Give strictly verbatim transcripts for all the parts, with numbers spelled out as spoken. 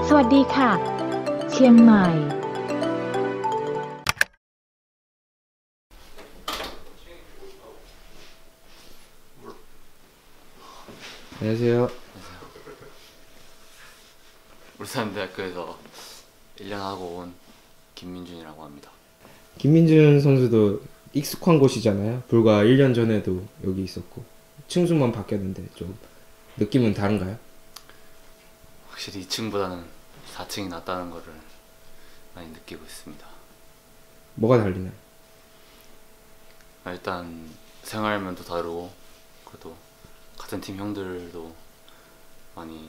สวัสดีค่ะเชียงใหม่ 안녕하세요. 울산대학교에서 일 년 하고 온 김민준이라고 합니다. 김민준 선수도 익숙한 곳이잖아요. 불과 일 년 전에도 여기 있었고 층수만 바뀌었는데 좀 느낌은 다른가요? 확실히 이 층보다는 사 층이 낫다는 거를 많이 느끼고 있습니다. 뭐가 달리나요? 일단 생활면도 다르고, 그래도 같은 팀 형들도 많이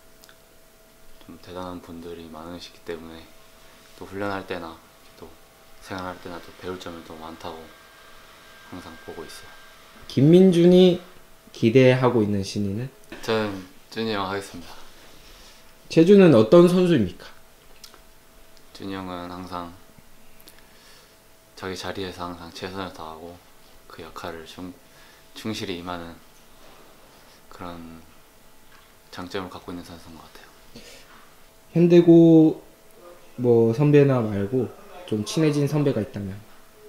좀 대단한 분들이 많으시기 때문에 또 훈련할 때나 또 생활할 때나 또 배울 점이 더 많다고 항상 보고 있어요. 김민준이 기대하고 있는 신인은? 저는 준이 형 하겠습니다. 최준은 어떤 선수입니까? 준이 형은 항상 자기 자리에서 항상 최선을 다하고 그 역할을 충, 충실히 임하는 그런 장점을 갖고 있는 선수인 것 같아요. 현대고 뭐 선배나 말고 좀 친해진 선배가 있다면?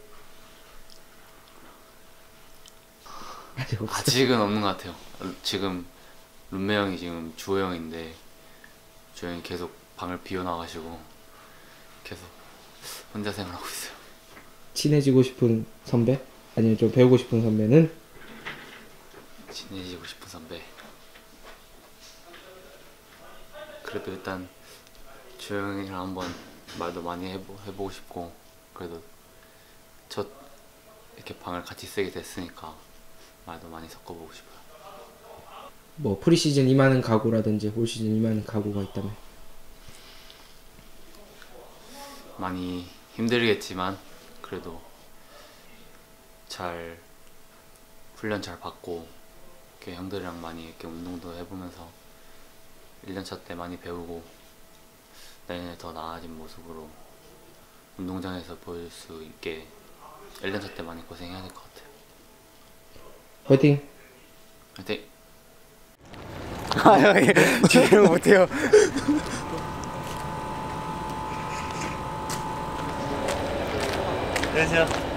아직 없어요? 아직은 없는 것 같아요. 지금 룸메 형이 지금 주호 형인데 주호 형이 계속 방을 비워놔가지고 계속 혼자 생활하고 있어요. 친해지고 싶은 선배? 아니면 좀 배우고 싶은 선배는? 친해지고 싶은 선배, 그래도 일단 주호 형이랑 한번 말도 많이 해보, 해보고 싶고, 그래도 첫 이렇게 방을 같이 쓰게 됐으니까 말도 많이 섞어보고 싶어요. 뭐 프리시즌 임하는 각오라든지 올 시즌 임하는 각오가 있다면? 많이 힘들겠지만 그래도 잘 훈련 잘 받고 이렇게 형들이랑 많이 이렇게 운동도 해보면서 일 년 차 때 많이 배우고 내년에 더 나아진 모습으로 운동장에서 보일 수 있게 일 년 차 때 많이 고생해야 될 것 같아요. 화이팅! 화이팅! 아 형이 지금 못해요. 안녕하세요.